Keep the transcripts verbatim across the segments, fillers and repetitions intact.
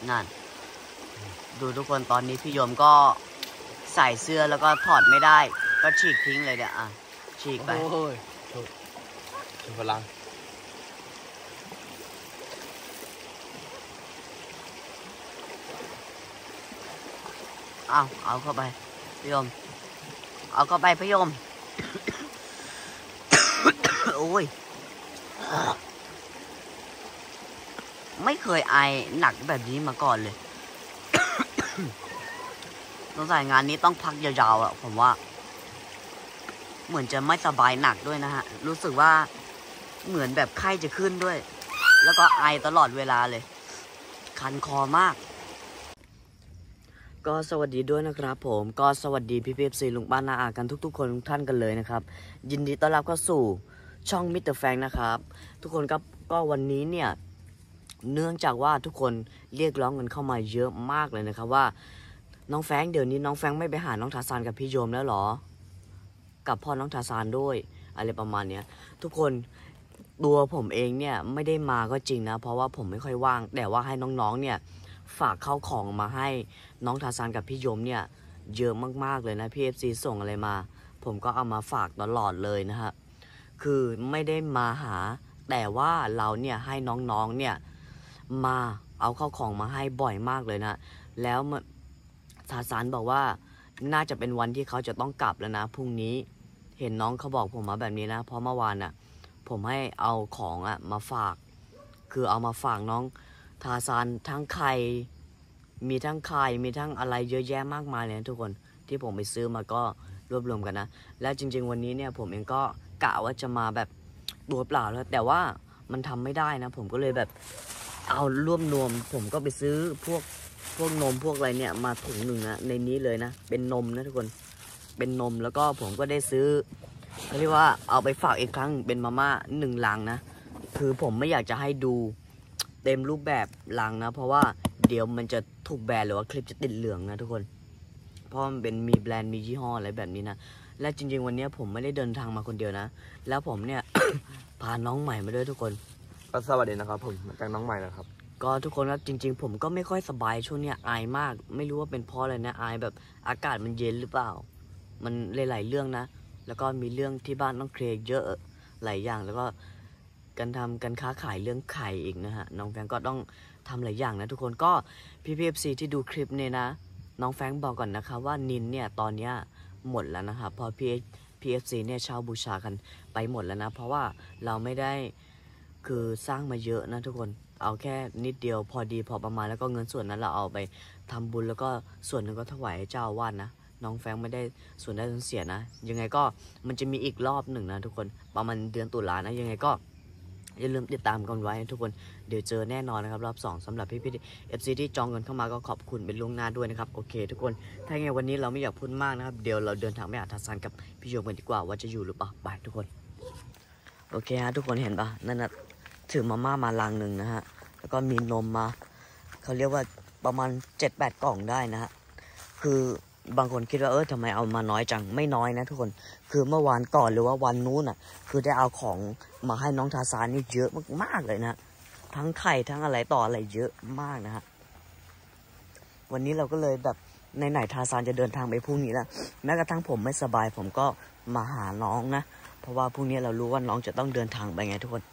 นั่นดูทุกคนตอนนี้พี่โยมก็ใส่เสื้อแล้วก็ถอดไม่ได้ก็ฉีกทิ้งเลยเนี่ยอ่ะฉีกไปโอ้ยชมพลังเอาเอาเข้าไปพี่โยมเอาเข้าไปพี่โยม โอ้ยไม่เคยไอหนักแบบนี้มาก่อนเลย สงสัยงานนี้ต้องพักยาวๆอ่ะผมว่าเหมือนจะไม่สบายหนักด้วยนะฮะรู้สึกว่าเหมือนแบบไข้จะขึ้นด้วยแล้วก็ไอตลอดเวลาเลยคันคอมากก็สวัสดีด้วยนะครับผมก็สวัสดีพี่เอฟซีลุงป้านาอากันทุกๆคนทุกท่านกันเลยนะครับยินดีต้อนรับเข้าสู่ช่องมิสเตอร์แฟงนะครับทุกคนครับก็วันนี้เนี่ยเนื่องจากว่าทุกคนเรียกร้องกันเข้ามาเยอะมากเลยนะครับว่าน้องแฟงเดี๋ยวนี้น้องแฟงไม่ไปหาน้องทาซานกับพี่โยมแล้วหรอกับพ่อน้องทาซานด้วยอะไรประมาณเนี้ยทุกคนตัวผมเองเนี่ยไม่ได้มาก็จริงนะเพราะว่าผมไม่ค่อยว่างแต่ว่าให้น้องๆเนี่ยฝากเข้าของมาให้น้องทาซานกับพี่โยมเนี่ยเยอะมากๆเลยนะพี่เอฟซีส่งอะไรมาผมก็เอามาฝากตลอดเลยนะฮะคือไม่ได้มาหาแต่ว่าเราเนี่ยให้น้องๆเนี่ยมาเอาเข้าของมาให้บ่อยมากเลยนะแล้วทาซานบอกว่าน่าจะเป็นวันที่เขาจะต้องกลับแล้วนะพรุ่งนี้เห็นน้องเขาบอกผมมาแบบนี้นะเพราะเมื่อวานน่ะผมให้เอาของอ่ะมาฝากคือเอามาฝากน้องทาซานทั้งไข่มีทั้งไข่มีทั้งอะไรเยอะแยะมากมายเลยนะทุกคนที่ผมไปซื้อมาก็รวบรวมกันนะแล้วจริงๆวันนี้เนี่ยผมเองก็กะว่าจะมาแบบตัวเปล่าแล้วแต่ว่ามันทำไม่ได้นะผมก็เลยแบบเอารวบรวมผมก็ไปซื้อพวกพวกนมพวกอะไรเนี่ยมาถุงหนึ่งนะในนี้เลยนะเป็นนมนะทุกคนเป็นนมแล้วก็ผมก็ได้ซื้อเขาเรียกว่าเอาไปฝากอีกครั้งเป็นมาม่าหนึ่งลังนะคือผมไม่อยากจะให้ดูเต็มรูปแบบลังนะเพราะว่าเดี๋ยวมันจะถูกแบนหรือว่าคลิปจะติดเหลืองนะทุกคนเพราะมันเป็นมีแบรนด์มียี่ห้ออะไรแบบนี้นะและจริงๆวันนี้ผมไม่ได้เดินทางมาคนเดียวนะแล้วผมเนี่ย พาน้องใหม่มาด้วยทุกคนก็สวัสดีนะครับผมมาจากน้องใหม่นะครับก็ทุกคนครับจริงๆผมก็ไม่ค่อยสบายช่วงนี้อายมากไม่รู้ว่าเป็นเพราะอะไรนะอายแบบอากาศมันเย็นหรือเปล่ามันหลายๆเรื่องนะแล้วก็มีเรื่องที่บ้านต้องเคลียร์เยอะหลายอย่างแล้วก็การทำการค้าขายเรื่องไข่อีกนะฮะน้องแฟงก็ต้องทำหลายอย่างนะทุกคนก็พี่พีเอฟซีที่ดูคลิปเนี่ยนะน้องแฟงบอกก่อนนะคะว่านินเนี่ยตอนนี้หมดแล้วนะครับพอพีพีเอฟซีเนี่ยเช่าบูชากันไปหมดแล้วนะเพราะว่าเราไม่ได้คือสร้างมาเยอะนะทุกคนเอาแค่นิดเดียวพอดีพอประมาณแล้วก็เงินส่วนนั้นเราเอาไปทำบุญแล้วก็ส่วนหนึ่งก็ถวายให้เจ้าอาวาสนะน้องแฟงไม่ได้ส่วนได้ส่วนเสียนะยังไงก็มันจะมีอีกรอบหนึ่งนะทุกคนประมาณเดือนตุลานะยังไงก็อย่าลืมติดตามกันไว้ทุกคนเดี๋ยวเจอแน่นอนนะครับรอบสองสำหรับพี่พี่เอฟซีที่จองเงินเข้ามาก็ขอบคุณเป็นล่วงหน้าด้วยนะครับโอเคทุกคนถ้าไงวันนี้เราไม่อยากพูดมากนะครับเดี๋ยวเราเดินทางไปหาทาซานกับพี่โยมกันดีกว่าว่าจะอยู่หรือเปล่าบายทุกคนโอเคฮะทุกคนเห็นปะนั่นนะถือมาม่ามาลังหนึ่งนะฮะแล้วก็มีนมมาเขาเรียกว่าประมาณเจ็ดแปดกล่องได้นะฮะคือบางคนคิดว่าเออทำไมเอามาน้อยจังไม่น้อยนะทุกคนคือเมื่อวานก่อนหรือว่าวันนู้นอ่ะคือได้เอาของมาให้น้องทาซานนี่เยอะมากๆเลยนะทั้งไข่ทั้งอะไรต่ออะไรเยอะมากนะฮะวันนี้เราก็เลยแบบในไหนทาซานจะเดินทางไปพรุ่งนี้แล้วแม้กระทั่งผมไม่สบายผมก็มาหาน้องนะเพราะว่าพรุ่งนี้เรารู้ว่าน้องจะต้องเดินทางไปไงทุกคน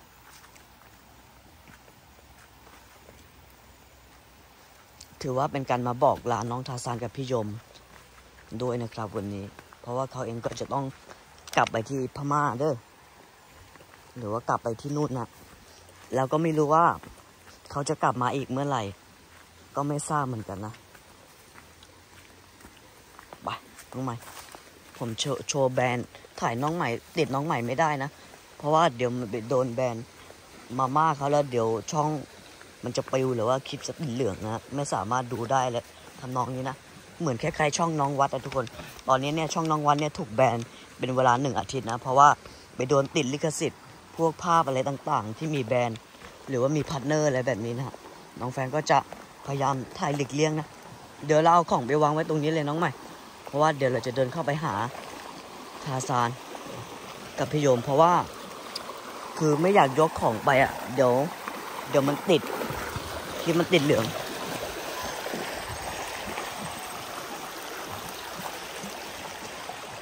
ถือว่าเป็นการมาบอกลาน้องทาซานกับพี่ยมด้วยนะครับวันนี้เพราะว่าเขาเองก็จะต้องกลับไปที่พม่าเด้อหรือว่ากลับไปที่นู่นนะแล้วก็ไม่รู้ว่าเขาจะกลับมาอีกเมื่อไหร่ก็ไม่ทราบเหมือนกันนะไปน้องใหม่ผมโชว์โชว์แบรนด์ถ่ายน้องใหม่ติดน้องใหม่ไม่ได้นะเพราะว่าเดี๋ยวมันไปโดนแบนมาม่าเขาแล้วเดี๋ยวช่องมันจะปิวหรือว่าคลิปจะติดเหลืองนะไม่สามารถดูได้เลยทำนองนี้นะเหมือนคล้ายๆช่องน้องวัดนะทุกคนตอนนี้เนี่ยช่องน้องวัดเนี่ยถูกแบนเป็นเวลาหนึ่งอาทิตย์นะเพราะว่าไปโดนติดลิขสิทธิ์พวกภาพอะไรต่างๆที่มีแบนหรือว่ามีพาร์ทเนอร์อะไรแบบนี้นะน้องแฟนก็จะพยายามถ่ายหลีกเลี่ยงนะเดี๋ยวเราเอาของไปวางไว้ตรงนี้เลยน้องใหม่เพราะว่าเดี๋ยวเราจะเดินเข้าไปหาทาซานกับพี่โยมเพราะว่าคือไม่อยากยกของไปอ่ะเดี๋ยวเดี๋ยวมันติดคลิปมันติดเหลือง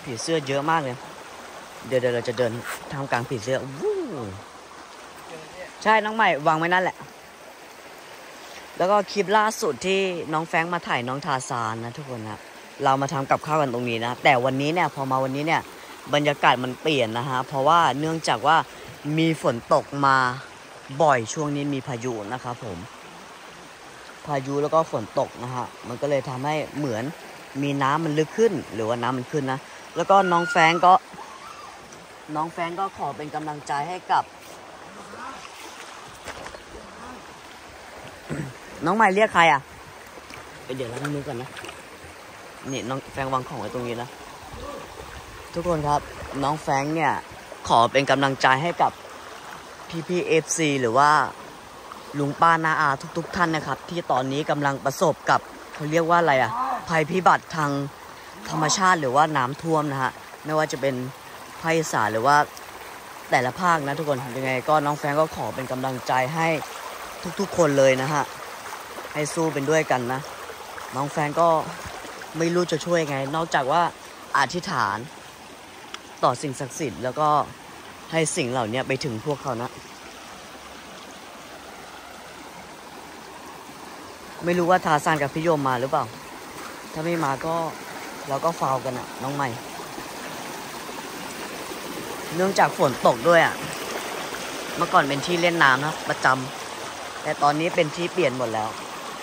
ผีเสื้อเยอะมากเลยเดี๋ยวเดี๋ยวเราจะเดินทางกลางผีเสื้อวู้ใช่น้องใหม่วางไว้นั่นแหละแล้วก็คลิปล่าสุดที่น้องแฟรงค์มาถ่ายน้องทาซานนะทุกคนนะเรามาทำกับข้าวกันตรงนี้นะแต่วันนี้เนี่ยพอมาวันนี้เนี่ยบรรยากาศมันเปลี่ยนนะฮะเพราะว่าเนื่องจากว่ามีฝนตกมาบ่อยช่วงนี้มีพายุนะครับผมพายุแล้วก็ฝนตกนะฮะมันก็เลยทำให้เหมือนมีน้ำมันลึกขึ้นหรือว่าน้ำมันขึ้นนะแล้วก็น้องแฟรงค์ก็น้องแฟรงค์ก็ขอเป็นกำลังใจให้กับ น้องใหม่เรียกใครอ่ะเดี๋ยวล้างมือก่อนนะนี่น้องแฟรงค์วางของไว้ตรงนี้นะทุกคนครับน้องแฟรงค์เนี่ยขอเป็นกำลังใจให้กับพี่พี่เอฟซีหรือว่าลุงป้านาอาทุกๆท่านนะครับที่ตอนนี้กำลังประสบกับเขาเรียกว่าอะไรอ่ะภัยพิบัติทางธรรมชาติหรือว่าน้ำท่วมนะฮะไม่ว่าจะเป็นภาคอีสานหรือว่าแต่ละภาคนะทุกคนยังไงก็น้องแฟรงค์ก็ขอเป็นกำลังใจให้ทุกๆคนเลยนะฮะให้สู้เป็นด้วยกันนะน้องแฟรงค์ก็ไม่รู้จะช่วยไงนอกจากว่าอธิษฐานต่อสิ่งศักดิ์สิทธิ์แล้วก็ให้สิ่งเหล่านี้ไปถึงพวกเขานะไม่รู้ว่าทาซานกับพี่โยมมาหรือเปล่าถ้าไม่มาก็เราก็ฟาวกันอะน้องใหม่เนื่องจากฝนตกด้วยอะเมื่อก่อนเป็นที่เล่นน้ำนะประจำแต่ตอนนี้เป็นที่เปลี่ยนหมดแล้ว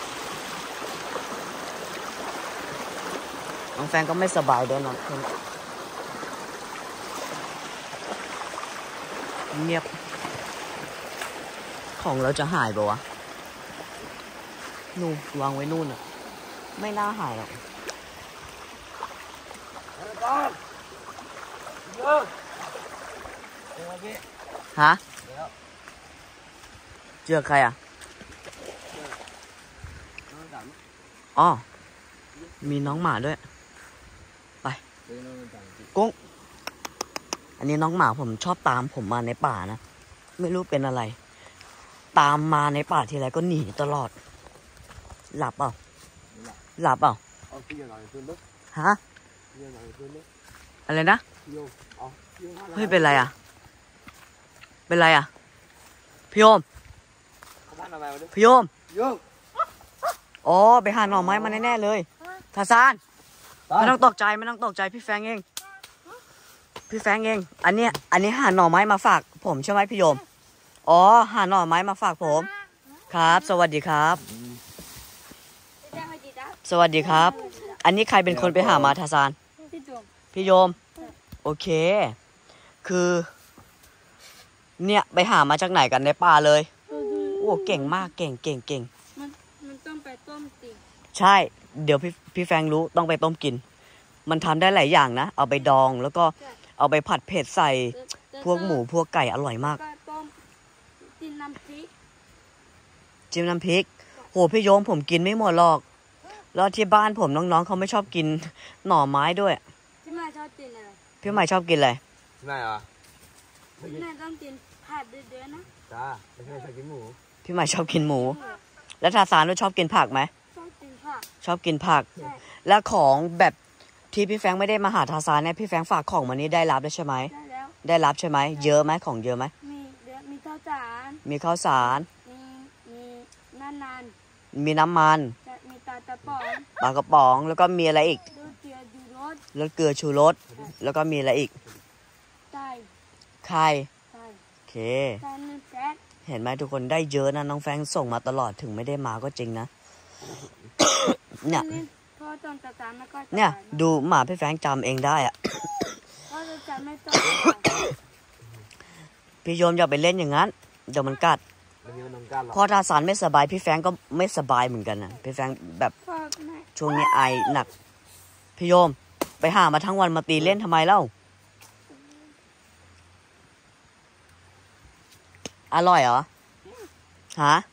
น้องแฟนก็ไม่สบายด้วยนะเงียบของเราจะหายปะวะนู่นวางไว้นู่นอ่ะไม่น่าหายหรอกฮะเจอใครอ่ะอ๋อมีน้องหมาด้วยไปกุ้งอันนี้น้องหมาผมชอบตามผมมาในป่านะไม่รู้เป็นอะไรตามมาในป่าทีไรก็หนีตลอดหลับเปล่าหลับเปล่าฮะอะไรนะเฮ้ยเป็นไรอ่ะเป็นไรอ่ะพี่โยมพี่โยมอ๋อไปหาหน่อไม้มาแน่ๆเลยทาซานไม่ต้องตกใจไม่ต้องตกใจพี่แฟงเองพี่แฟงเองอันนี้อันนี้หาหน่อไม้มาฝากผมใช่ไหมพี่โยมอ๋อหาหน่อไม้มาฝากผมครับสวัสดีครับสวัสดีครับอันนี้ใครเป็นคนไปหามาทาซานพี่โยมโอเคคือเนี่ยไปหามาจากไหนกันในป่าเลยโอ้เก่งมากเก่งเก่งเก่งมันมันต้องไปต้มกินใช่เดี๋ยวพี่พี่แฟงรู้ต้องไปต้มกินมันทำได้หลายอย่างนะเอาไปดองแล้วก็เอาไปผัดเผ็ดใส่พวกหมูพวกไก่อร่อยมากต้มจิ้มน้ำพริกจิ้มน้ำพริกโหพี่โยมผมกินไม่หมดหรอกแล้วที่บ้านผมน้องๆเขาไม่ชอบกินหน่อไม้ด้วยพี่ใหม่ชอบกินอะไรพี่ใหม่ชอบกินอะไรพี่ใหม่เหรอพี่ใหม่ต้องกินผัดเดือดๆนะจ้าพี่ใหม่ชอบกินหมูพี่ใหม่ชอบกินหมูแล้วทาซานชอบกินผักไหมชอบกินผักชอบกินผักแล้วของแบบที่พี่แฟงไม่ได้มาหาทาซานเนี่ยพี่แฟงฝากของมานี้ได้รับแล้วใช่ไหมได้แล้วได้รับใช่ไหมเยอะไหมของเยอะไหมมีเดี๋ยวมีข้าวสารมีข้าวสารมีมีน้ำมันมีน้ำมันมีตาตะป๋องปลากระป๋องแล้วก็มีอะไรอีกรสเกลือชูรสรสเกลือชูรสแล้วก็มีอะไรอีกไข่ไข่โอเคเห็นไหมทุกคนได้เยอะนะน้องแฟงส่งมาตลอดถึงไม่ได้มาก็จริงนะ เนี่ยเนี่ยดูหมาพี่แฟงจำเองได้อะพี่โยมอย่าไปเล่นอย่างนั้นเดี๋ยวมันกัดพอทาซานไม่สบายพี่แฟงก็ไม่สบายเหมือนกันนะพี่แฟงแบบช่วงนี้ไอหนักพี่โยมไปหามาทั้งวันมาตีเล่นทำไมเล่าอร่อยเหรอฮะ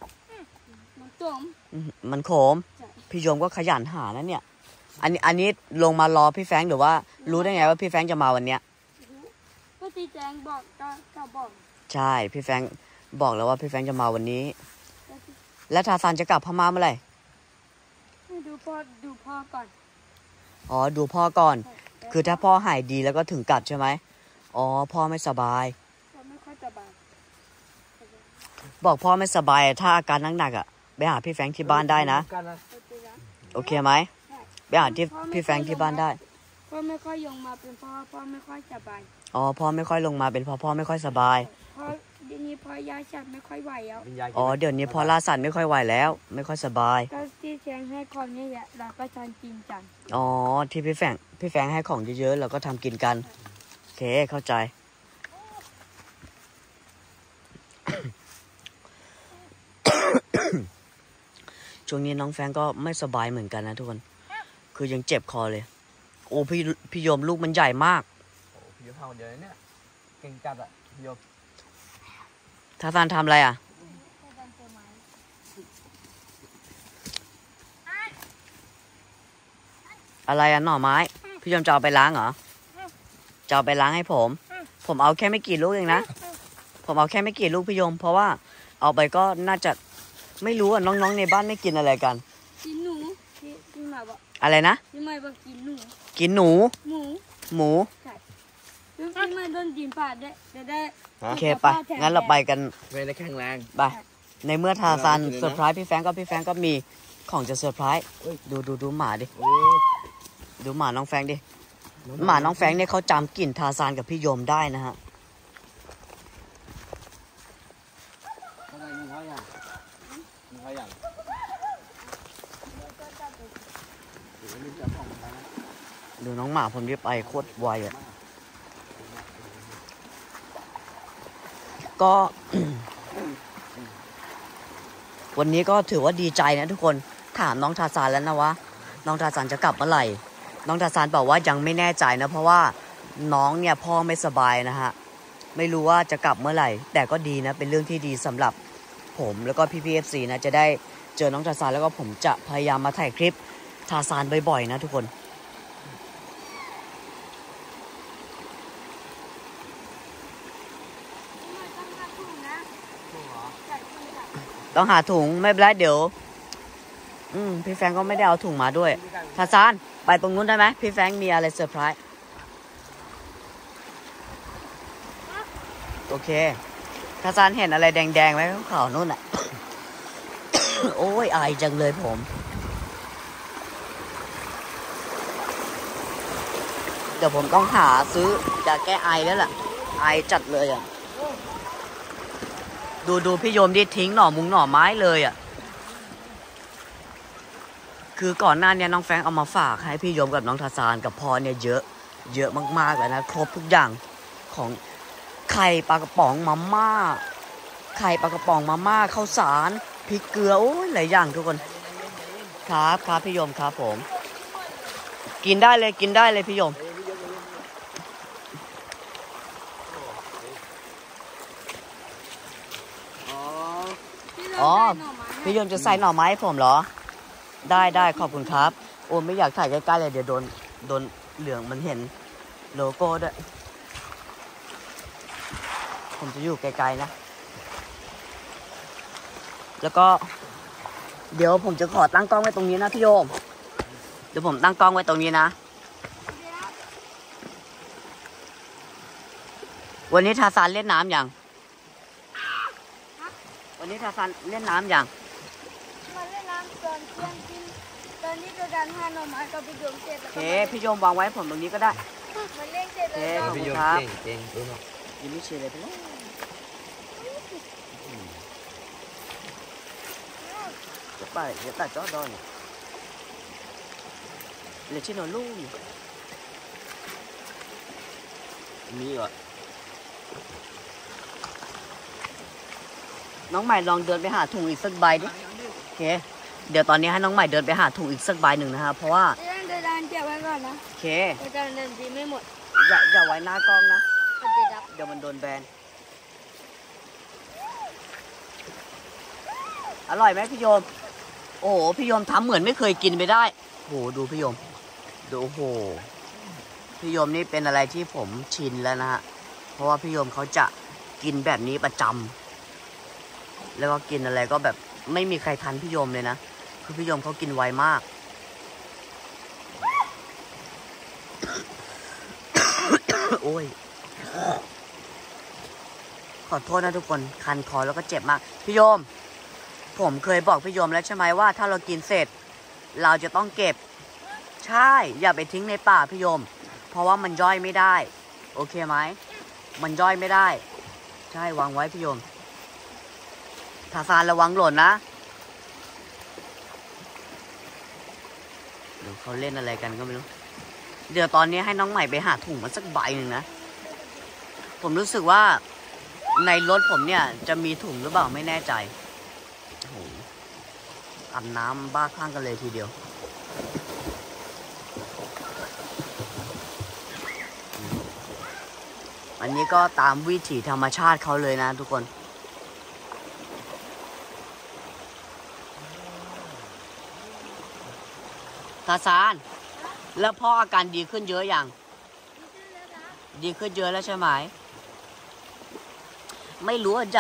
มันขมพี่โยมก็ขยันหานะเนี่ยอันนี้อันนี้ลงมารอพี่แฟงหรือว่ารู้ได้ไงว่าพี่แฟงจะมาวันเนี้ยก็พี่แฟงบอกก็บอกใช่พี่แฟงบอกแล้วว่าพี่แฟงจะมาวันนี้แล้วทาซานจะกลับพม่าเมื่อไหร่ดูพ่อดูพ่อก่อนอ๋อดูพ่อก่อนคือถ้าพ่อหายดีแล้วก็ถึงกัดใช่ไหมอ๋อพ่อไม่สบายพ่อไม่ค่อยสบายบอกพ่อไม่สบายถ้าอาการหนักๆอ่ะไปหาพี่แฟรงค์ที่บ้านได้นะกันนะโอเคนะโอเคไหมไปหาที่พี่แฟรงค์ที่บ้านได้พ่อไม่ค่อยยงมาเป็นเพราะว่าพ่อไม่ค่อยสบายอ๋อพ่อไม่ค่อยลงมาเป็นเพราะพ่อไม่ค่อยสบายเพราะเดี๋ยวนี้พ่อยาชัดไม่ค่อยไหวแล้ววิญญาณอ๋อเดี๋ยวนี้พ่อล่าสัตว์ไม่ค่อยไหวแล้ว ไม่ค่อยสบายก็ที่แทงให้คนนี่แหละเราก็ทานกินกันอ๋อที่พี่แฟรงค์พี่แฟรงค์ให้ของเยอะๆเราก็ทำกินกันโอเคเข้าใจ ช่วงนี้น้องแฟรงค์ก็ไม่สบายเหมือนกันนะทุกคน คือยังเจ็บคอเลย โอ้พี่พี่โยมลูกมันใหญ่มากโอ้พี่ยกทำคนเดียวเนี่ยเก่งจัดอ่ะพี่ยกทาซานทำอะไรอ่ะ อะไรอ่ะหน่อไม้ พี่โยมจะเอาไปล้างเหรอ จะเอาไปล้างให้ผม ผมเอาแค่ไม่กี่ลูกเองนะ ผมเอาแค่ไม่กี่ลูกพี่โยม เพราะว่าเอาไปก็น่าจะไม่รู้อ่ะน้องๆในบ้านไม่กินอะไรกันกินหนูที่ที่มาบอกอะไรนะที่มาบอกกินหนูกินหนูหมูหมูที่มาโดนกินผ่านได้จะได้โอเคไปงั้นเราไปกันเวลาแข็งแรงไป ในเมื่อทาซานเราไปกินเลยนะเซอร์ไพรส์พี่แฟรงก์ก็พี่แฟรงก์ก็มีของจะเซอร์ไพรส์ดูดูดูหมาดิโอ้ดูหมาน้องแฟรงก์ดิ หมาน้องแฟรงก์เนี่ยเขาจำกลิ่นทาซานกับพี่โยมได้นะฮะอะไรมีเขาอย่างมีเขาอย่างเดี๋ยวรีบจับของไปนะดูน้องหมาผมที่ไปโคตรไวอ่ะ ก็ วันนี้ก็ถือว่าดีใจนะทุกคนถามน้องทาซานแล้วนะว่าน้องทาซานจะกลับเมื่อไหร่น้องทาซานบอกว่ายังไม่แน่ใจนะเพราะว่าน้องเนี่ยพ่อไม่สบายนะฮะไม่รู้ว่าจะกลับเมื่อไหร่แต่ก็ดีนะเป็นเรื่องที่ดีสำหรับผมแล้วก็พี่พีเอฟซีนะจะได้เจอน้องทาซานแล้วก็ผมจะพยายามมาถ่ายคลิปทาซานบ่อยๆนะทุกคนต้องหาถุงไม่เป็นไรเดี๋ยวอืมพี่แฟรงก์ก็ไม่ได้เอาถุงมาด้วยทาซานไปตรงนู้นได้ไหมพี่แฟรงก์มีอะไรเซอร์ไพรส์โอเคทาซานเห็นอะไรแดงๆไหมขาวๆนู่นอ่ะ โอ้ยอายจังเลยผมเดี๋ยวผมต้องหาซื้อยาแก้ไอแล้วล่ะไอจัดเลยอ่ะดูดูพี่โยมดิทิ้งหน่อมุงหน่อไม้เลยอ่ะคือก่อนหน้านี้น้องแฟรงค์เอามาฝากให้พี่โยมกับน้องทาซานกับพ่อเนี่ยเยอะเยอะมากๆเลยนะครบทุกอย่างของไข่ปลากระป๋องมาม่าไข่ปลากระป๋องมาม่าข้าวสารพริกเกลือโอ้ยหลายอย่างทุกคนครับครับพี่โยมครับผมกินได้เลยกินได้เลยพี่โยมอ๋อพี่โยมจะใส่หน่อไม้ให้ผมเหรอได้ได้ขอบคุณครับโอ้ไม่อยากถ่ายใกล้ๆเลยเดี๋ยวโดนโดนเหลืองมันเห็นโลโก้ด้วยผมจะอยู่ไกลๆนะแล้วก็เดี๋ยวผมจะขอตั้งกล้องไว้ตรงนี้นะพี่โยมเดี๋ยวผมตั้งกล้องไว้ตรงนี้นะวันนี้ทาซานเล่นน้ำยังวันนี้ทาซานเล่นน้ำยังมาเล่นน้ำตอนเที่ยงกินตอนนี้จะดันห้าหน่อไม้กับพี่โยมเสร็จโอแล้วเคก็พี่โยมวางไว้ผมตรงนี้ก็ได้มาเล่นเสร็จแล้วโอเคพี่ยกครับเก่งเก่งดูหน่อยยิ้มไม่เชียร์เลยพี่น้องจะไปจะตัดจอดอนเหลือชิ้นหน่อยลูกมีเหรอน้องใหม่ลองเดินไปหาถุงอีกสักใบดิโอเคเดี๋ยวตอนนี้ให้น้องใหม่เดินไปหาถุงอีกสักใบหนึ่งนะครับเพราะว่าเดินเดินเดินเก็บไว้ก่อนนะโอเคเดินเดินดีไม่หมดอย่าอย่าไว้หน้ากล้องนะก็จะดับเดี๋ยวมันโดนแบนอร่อยไหมพี่โยมโอ้โหพี่โยมทำเหมือนไม่เคยกินไปได้โอ้โหดูพี่โยมดูโอ้โหพี่โยมนี่เป็นอะไรที่ผมชินแล้วนะฮะเพราะว่าพี่โยมเขาจะกินแบบนี้ประจำแล้วก็กินอะไรก็แบบไม่มีใครทันพี่โยมเลยนะคือพี่โยมเขากินไวมากโอ้ยขอโทษนะทุกคนคันคอแล้วก็เจ็บมากพี่โยมผมเคยบอกพี่โยมแล้วใช่ไหมว่าถ้าเรากินเสร็จเราจะต้องเก็บใช่อย่าไปทิ้งในป่าพี่โยมเพราะว่ามันย่อยไม่ได้โอเคไหมมันย่อยไม่ได้ใช่วางไว้พี่โยมทาซานระวังหล่นนะเดี๋ยวเขาเล่นอะไรกันก็ไม่รู้เดี๋ยวตอนนี้ให้น้องใหม่ไปหาถุงมาสักใบหนึ่งนะผมรู้สึกว่าในรถผมเนี่ยจะมีถุงหรือเปล่าไม่แน่ใจโอ้โหอาบน้ำบ้าคลั่งกันเลยทีเดียวอันนี้ก็ตามวิถีธรรมชาติเขาเลยนะทุกคนทาซานแล้วพ่ออาการดีขึ้นเยอะอย่างดีขึ้นเยอะแล้วใช่ไหมไม่รู้อะจะ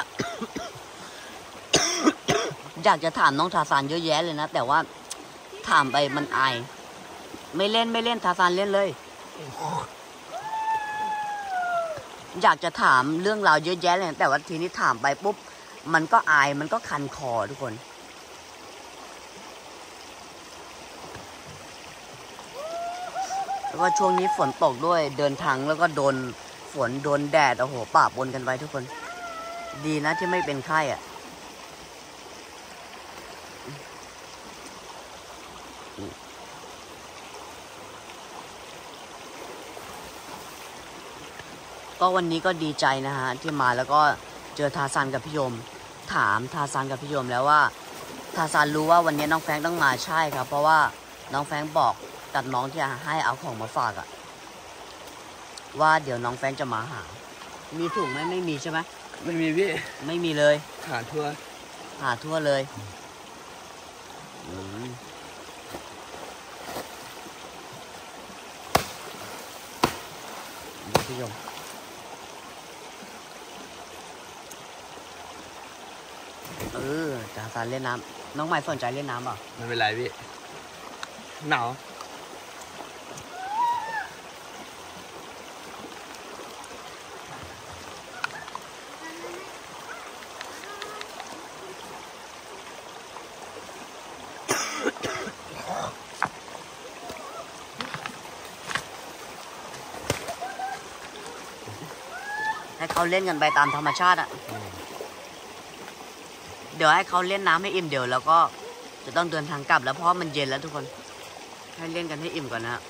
อยากจะถามน้องทาซานเยอะแยะเลยนะแต่ว่าถามไปมันอายไม่เล่นไม่เล่นทาซานเล่นเลยอยากจะถามเรื่องราวเยอะแยะเลยแต่ว่าทีนี้ถามไปปุ๊บมันก็อายมันก็คันคอทุกคนแล้วก็ช่วงนี้ฝนตกด้วยเดินทางแล้วก็โดนฝนโดนแดดโอ้โหปะปนกันไปทุกคนดีนะที่ไม่เป็นไข้อ่ะก็วันนี้ก็ดีใจนะฮะที่มาแล้วก็เจอทาซานกับพี่โยมถามทาซานกับพี่โยมแล้วว่าทาซานรู้ว่าวันนี้น้องแฟรงค์ต้องมาใช่ครับเพราะว่าน้องแฟรงค์บอกกับน้องที่ให้เอาของมาฝากอะว่าเดี๋ยวน้องแฟรงค์จะมาหามีถุงไหมไม่มีใช่ไหมไม่มีพี่ไม่มีเลยหาทั่วหาทั่วเลยอืมพี่โยมเออทาซานเล่นน้ำน้องใหม่สนใจเล่นน้ำเปล่าไม่เป็นไรพี่หนาวให้เขาเล่นกันไปตามธรรมชาติอ่ะเดี๋ยวให้เขาเล่นน้ำให้อิ่มเดี๋ยวแล้วก็จะต้องเดินทางกลับแล้วเพราะมันเย็นแล้วทุกคนให้เล่นกันให้อิ่มก่อนนะฮะ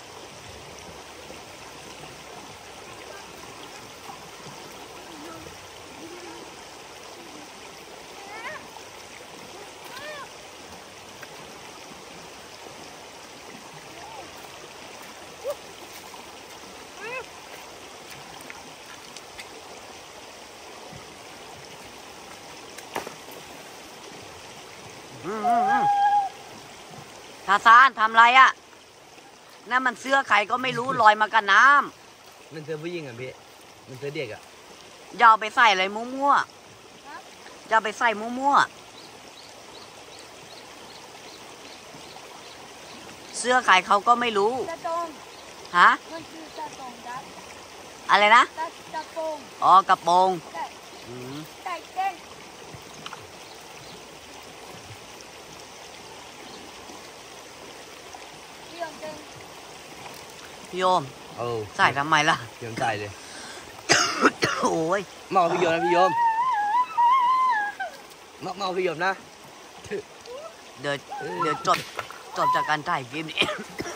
ทาซานทำไรอะ่ะนั่นมันเสื้อใครก็ไม่รู้ลอยมากับน้ำมันเสื้อผู้หญิงอ่ะพี่มันเสื้อเด็กอ่ะอย่าเอาไปใส่อะไรมั่วๆอย่าไปใส่มั่วๆเสื้อใครเขาก็ไม่รู้ฮะมันคือกระโปรงครับอะไรนะกระโปรงอ๋อกระโปรงใส่เต้นพี่โยมเออใส่ทำไมล่ะพี่โยมใส่เลยโอ้ยเมาพี่โยมนะพี่โยมเมาเมาพี่โยมนะเดี๋ยวเดี๋ยวจบจบจากการถ่ายคลิปนี้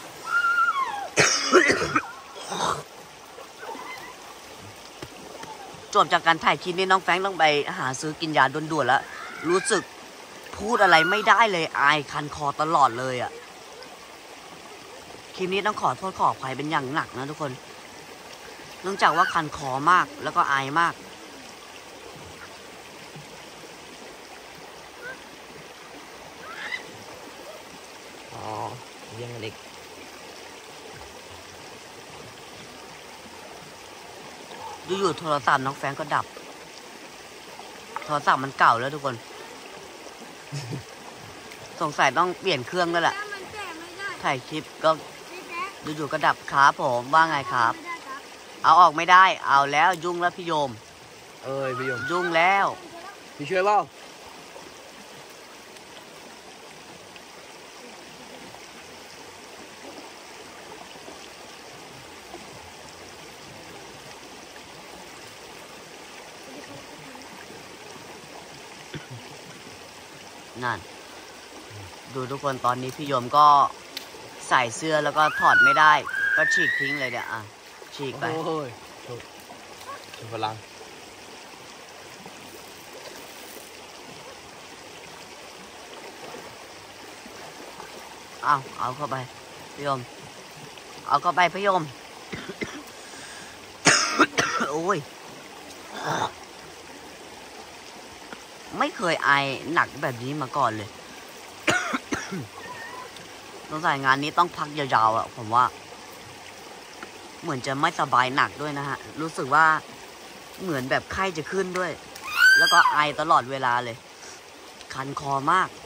จบจากการถ่ายคลิปนี้น้องแฟรงค์ต้องไปหาซื้อกินยาด่วนๆแล้วรู้สึกพูดอะไรไม่ได้เลยอายคันคอตลอดเลยอ่ะคลิปนี้ต้องขอโทษขออภัยเป็นอย่างหนักนะทุกคนเนื่องจากว่าคันคอมากแล้วก็อายมากอ๋อเลี้ยงเล็กอยู่ๆโทรศัพท์น้องแฟรงค์ก็ดับโทรศัพท์มันเก่าแล้วทุกคนสงสัยต้องเปลี่ยนเครื่องแล้วแหละถ่ายคลิปก็อยู่ๆก็ดับครับผมว่าไงครับเอาออกไม่ได้เอาแล้วยุ่งแล้วพี่โยมเอ้ยพี่ยมยุ่งแล้วพี่ช่วยเปล่านั่นดูทุกคนตอนนี้พี่โยมก็ใส่เสื้อแล้วก็ถอดไม่ได้ก็ฉีกทิ้งเลยเนี่ยอ่ะฉีกไปโอ้ยโอ้ยโชว์พลังเอาเอาเข้าไปพี่โยมเอาเข้าไปพี่โยม โอ้ยไม่เคยไอหนักแบบนี้มาก่อนเลย สงสัยงานนี้ต้องพักยาวๆอ่ะผมว่า เหมือนจะไม่สบายหนักด้วยนะฮะรู้สึกว่าเหมือนแบบไข้จะขึ้นด้วย แล้วก็ไอตลอดเวลาเลย คันคอมาก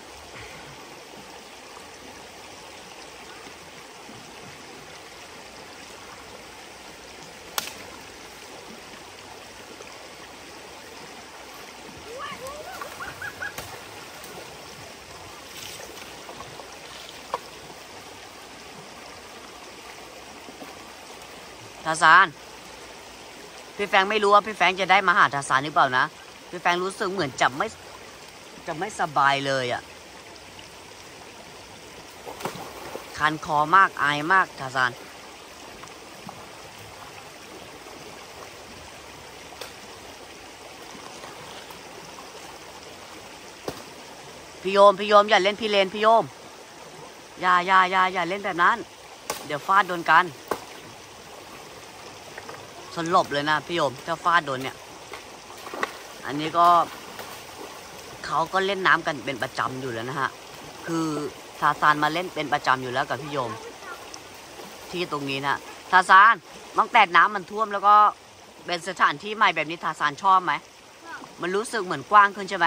ทาซานพี่แฟงไม่รู้ว่าพี่แฟงจะได้มาหาทาซานหรือเปล่านะพี่แฟงรู้สึกเหมือนจะไม่จะไม่สบายเลยอ่ะคันคอมากไอมากทาซานพี่โยมพี่โยมอย่าเล่นพี่เลนพี่โยมอย่าอย่าอย่าอย่าเล่นแบบนั้นเดี๋ยวฟาดโดนกันสลบเลยนะพี่โยมถ้าฟาดโดนเนี่ยอันนี้ก็เขาก็เล่นน้ำกันเป็นประจำอยู่แล้วนะฮะคือทาซานมาเล่นเป็นประจำอยู่แล้วกับพี่โยมที่ตรงนี้นะทาซานตั้งแต่น้ำมันท่วมแล้วก็เป็นสถานที่ใหม่แบบนี้ทาซานชอบไหมมันรู้สึกเหมือนกว้างขึ้นใช่ไหม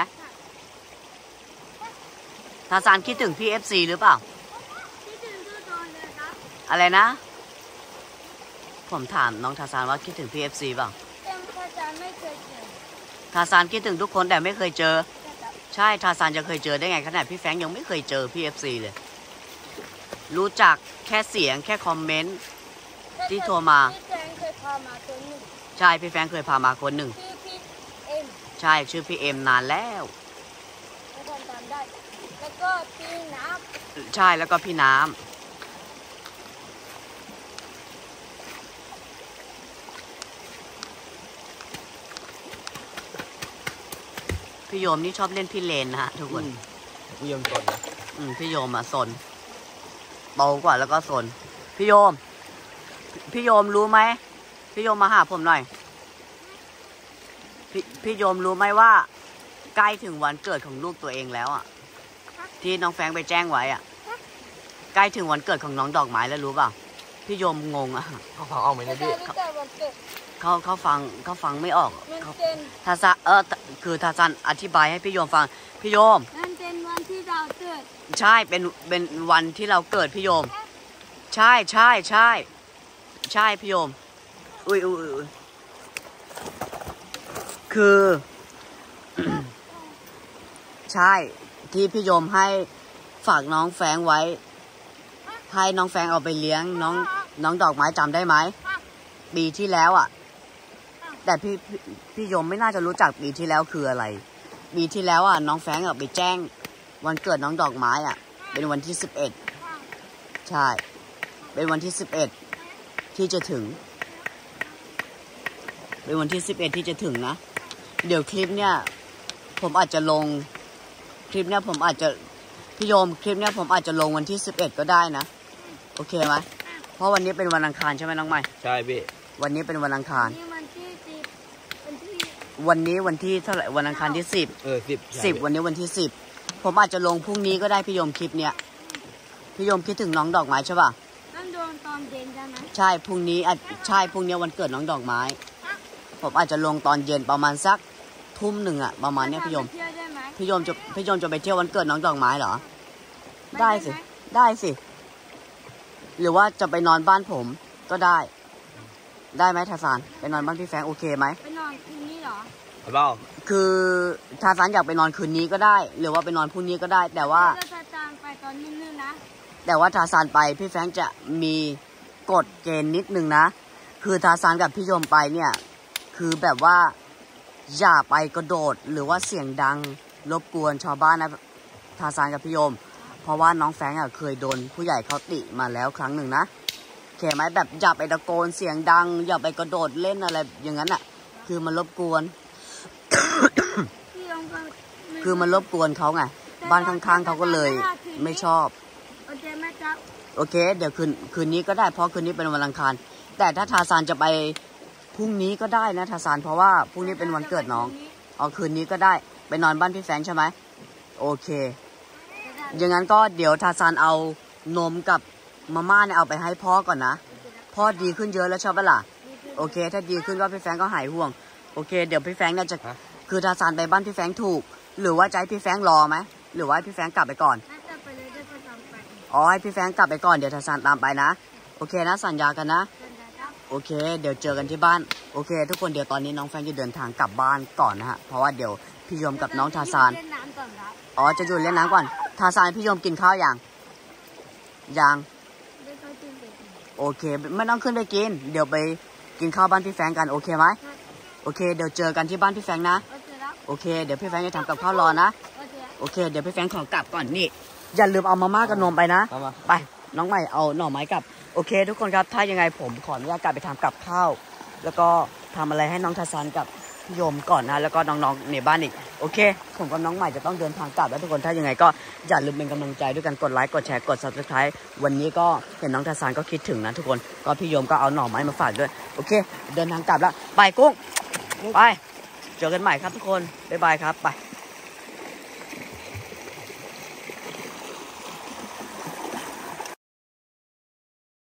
ทาซานคิดถึงพี่เอฟซีหรือเปล่าคิดถึงทุกคนเลยครับอะไรนะผมถามน้องทาซานว่าคิดถึงพี่เอฟซีเปล่าแต่พ่อจ๋าไม่เคยเจอทาซานคิดถึงทุกคนแต่ไม่เคยเจอแต่แบบใช่ทาซานจะเคยเจอได้ไงขนาดพี่แฟรงค์ยังไม่เคยเจอพี่เอฟซีเลยรู้จักแค่เสียงแค่คอมเมนต์ที่โทรมาพี่แจงเคยพามาคนหนึ่งใช่พี่แฟรงค์เคยพามาคนหนึ่งชื่อพี่เอ็มใช่ชื่อพี่เอ็มนานแล้วทุกคนจำได้ แล้วก็พี่น้ใช่แล้วก็พี่น้ำพี่โยมนี่ชอบเล่นพี่เลนนะฮะทุกคนอืมพี่ยมก่อนนะอืมพี่โยมอ่ะสนโตกว่าแล้วก็สนพี่โยม พี่โยมรู้ไหมพี่โยมมาหาผมหน่อยพี่พี่โยมรู้ไหมว่า ใกล้ถึงวันเกิดของลูกตัวเองแล้วอ่ะที่น้องแฟรงค์ไปแจ้งไว้อ่ะใกล้ถึงวันเกิดของน้องดอกไม้แล้วรู้เปล่าพี่โยมงงอ่ะเขาฟังเอาไหมำนะแต่พี่รู้จักวันเกิดเขาเขาฟังเขาฟังไม่ออกมันเขาเป็นทาซาเออคือทาซันอธิบายให้พี่โยมฟังพี่โยมมันเป็นวันที่เราเกิดใช่เป็นเป็นวันที่เราเกิดพี่โยม ใช่ใช่ใช่ใช่พี่โยมอุ้ยอุ้ยอุ้ยคือ ใช่ที่พี่โยมให้ฝากน้องแฟงไว้ ให้น้องแฟงเอาไปเลี้ยงน้องน้องดอกไม้จำได้ไหมปีที่แล้วอ่ะ แต่พี่พี่พี่โยมไม่น่าจะรู้จักปีที่แล้วคืออะไรปีที่แล้วอ่ะน้องแฟงอ่ะไปแจ้งวันเกิดน้องดอกไม้อ่ะ เป็นวันที่สิบเอ็ดใช่ เป็นวันที่สิบเอ็ดที่จะถึง เป็นวันที่สิบเอ็ดที่จะถึงนะเดี๋ยวคลิปเนี่ยผมอาจจะลงคลิปเนี่ยผมอาจจะพี่โยมคลิปเนี่ยผมอาจจะลงวันที่สิบเอ็ดก็ได้นะโอเคไหมเพราะวันนี้เป็นวันอังคารใช่ไหมน้องใหม่ใช่พี่วันนี้เป็นวันอังคารนี่วันที่สิบวันที่วันนี้วันที่เท่าไหร่วันอังคารที่สิบเออสิบสิบวันนี้วันที่สิบผมอาจจะลงพรุ่งนี้ก็ได้พี่โยมคลิปเนี้ยพี่โยมคิดถึงน้องดอกไม้ใช่ป่ะนั่นโดนตอนเย็นใช่ไหมใช่พรุ่งนี้อาจใช่พรุ่งนี้วันเกิดน้องดอกไม้ ผมอาจจะลงตอนเย็นประมาณสักทุ่มหนึ่งอะประมาณเนี้ยพี่โยมไปเที่ยวได้ไหมพี่โยมจะพี่โยมจะไปเที่ยววันเกิดน้องดอกไม้เหรอไปได้สิ ได้สิ หรือว่าจะไปนอนบ้านผมก็ได้ได้ไหมทาซานไปนอนบ้านพี่แฟรงค์โอเคไหมไปนอนคืนนี้เหรอเอาเปล่าคือทาซานอยากไปนอนคืนนี้ก็ได้ หรือว่าไปนอนพรุ่งนี้ก็ได้ แต่ว่าเราจะจางไปตอนนื่นๆนะแต่ว่าทาซานไปพี่แฟรงค์จะมีกฎเกณฑ์นิดนึงนะ คือทาซานกับพี่ยมไปเนี่ยคือแบบว่าอย่าไปกระโดดหรือว่าเสียงดังรบกวนชาวบ้านนะทาซานกับพี่ยม เพราะว่าน้องแฟรงค์อะเคยโดนผู้ใหญ่เขาติมาแล้วครั้งหนึ่งนะโอเคไหมแบบอย่าไปตะโกนเสียงดัง อย่าไปกระโดดเล่นอะไรอย่างนั้นอ่ะคือมันรบกวนพี่ยงก็ไม่คือมันรบกวนเขาไงบ้านข้างๆเขาก็เลยไม่ชอบโอเคไหมจ๊ะโอเคเดี๋ยวคืนคืนนี้ก็ได้เพราะคืนนี้เป็นวันอังคารแต่ถ้าทาซานจะไปพรุ่งนี้ก็ได้นะทาซานเพราะว่าพรุ่งนี้เป็นวันเกิดน้องเอาคืนนี้ก็ได้ไปนอนบ้านพี่แฟรงค์ใช่ไหมโอเคอย่างนั้นก็เดี๋ยวทาซานเอานมกับมาม่าเนี่ยเอาไปให้พ่อก่อนนะพ่อดีขึ้นเยอะแล้วชอบปะล่ะโอเค ถ้าดีขึ้นก็พี่แฟรงค์ก็หายห่วงโอเคเดี๋ยวพี่แฟรงค์เนี่ยจะคือทาซานไปบ้านพี่แฟรงค์ถูกหรือว่าจะให้พี่แฟรงค์รอไหมหรือว่าให้พี่แฟรงค์กลับไปก่อนน่าจะไปเลยได้ประจำไปอ๋อให้พี่แฟรงค์กลับไปก่อนเดี๋ยวทาซานตามไปนะโอเคนะสัญญากันนะเดินได้ครับโอเคเดี๋ยวเจอกันที่บ้านโอเค ทุกคนเดี๋ยวตอนนี้น้องแฟรงค์จะเดินทางกลับบ้านก่อนนะฮะเพราะว่าเดี๋ยวพี่ยมกับน้องทาซานเล่นน้ำก่อนครับอ๋อจะอยู่เล่นน้ำก่อนทาซานพี่ยมกินข้าวยังยังได้เข้าจิ้มไปกินโอเคไม่ต้องขึ้นไปกิน เดี๋ยวไปกินข้าวบ้านพี่แฟรงค์กันโอเคไหมโอเคเดี๋ยวเจอกันที่บ้านพี่แฟรงค์นะโอเคแล้วโอเคเดี๋ยวพี่แฟรงค์จะทำกับข้าวรอนะโอเคโอเคเดี๋ยวพี่แฟรงค์ขอกลับก่อนนี่อย่าลืมเอามาม่ากับนมไปนะเอามาไปน้องใหม่เอาหน่อไม้กลับโอเค ทุกคนครับถ้ายังไงผมขออนุญาตกลับไปทำกับข้าวแล้วก็ทำอะไรให้น้องทาซานกับพี่โยมก่อนนะแล้วก็น้องๆในบ้านอีกโอเคผมกับน้องใหม่จะต้องเดินทางกลับแล้วทุกคนถ้ายังไงก็อย่าลืมเป็นกำลังใจด้วยกันกดไลค์กดแชร์กด ซับสไครบ์ วันนี้ก็เห็นน้องทาซานก็คิดถึงนะทุกคนก็พี่โยมก็เอาหน่อไม้มาฝากด้วยโอเค เดินทางกลับแล้วไปกุ้งไปเจอกันใหม่ครับทุกคนบ๊ายบายครับไป